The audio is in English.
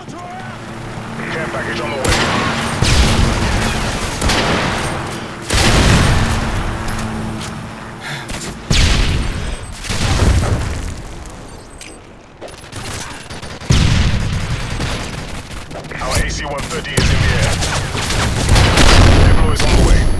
Care package on the way. Our AC-130 is in the air. Deploy is on the way.